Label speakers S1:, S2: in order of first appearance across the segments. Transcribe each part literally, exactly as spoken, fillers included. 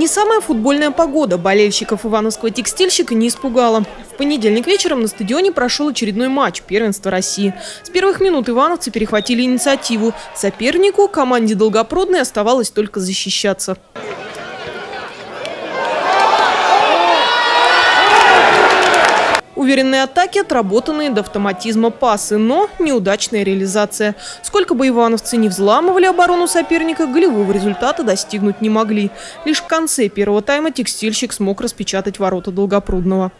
S1: самая футбольная погода болельщиков ивановского текстильщика не испугала. В понедельник вечером на стадионе прошел очередной матч первенства России. С первых минут ивановцы перехватили инициативу. Сопернику, команде Долгопрудной, оставалось только защищаться. Уверенные атаки, отработанные до автоматизма пасы, но неудачная реализация. Сколько бы ивановцы ни взламывали оборону соперника, голевого результата достигнуть не могли. Лишь в конце первого тайма текстильщик смог распечатать ворота Долгопрудного.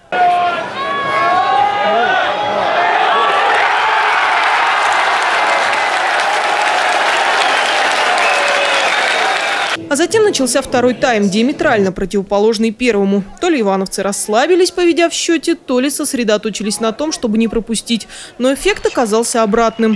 S1: А затем начался второй тайм, диаметрально противоположный первому. То ли ивановцы расслабились, поведя в счете, то ли сосредоточились на том, чтобы не пропустить. Но эффект оказался обратным.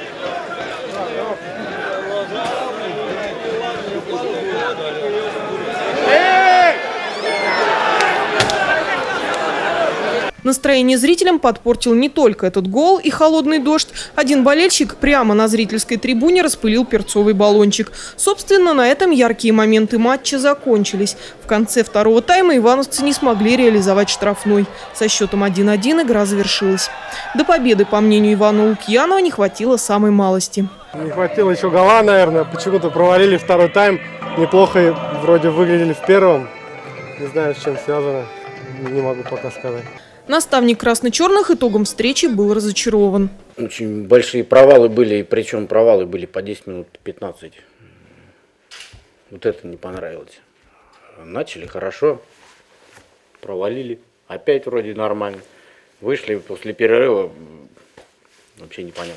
S1: Настроение зрителям подпортил не только этот гол и холодный дождь. Один болельщик прямо на зрительской трибуне распылил перцовый баллончик. Собственно, на этом яркие моменты матча закончились. В конце второго тайма ивановцы не смогли реализовать штрафной. Со счетом один-один игра завершилась. До победы, по мнению Ивана Лукьянова, не хватило самой малости.
S2: Не хватило еще гола, наверное. Почему-то провалили второй тайм. Неплохо вроде выглядели в первом. Не знаю, с чем связано. Не могу пока сказать.
S1: Наставник красно-черных итогом встречи был разочарован.
S3: Очень большие провалы были, причем провалы были по десять минут, пятнадцать. Вот это не понравилось. Начали хорошо, провалили, опять вроде нормально. Вышли после перерыва, вообще непонятно.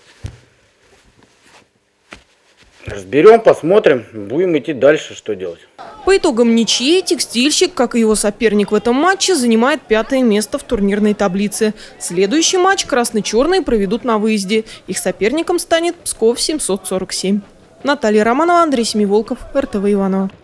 S3: Разберем, посмотрим, будем идти дальше, что делать.
S1: По итогам ничьи текстильщик, как и его соперник в этом матче, занимает пятое место в турнирной таблице. Следующий матч красно-черные проведут на выезде. Их соперником станет Псков семьсот сорок семь. Наталья Романова, Андрей Семиволков, эр тэ вэ Иваново.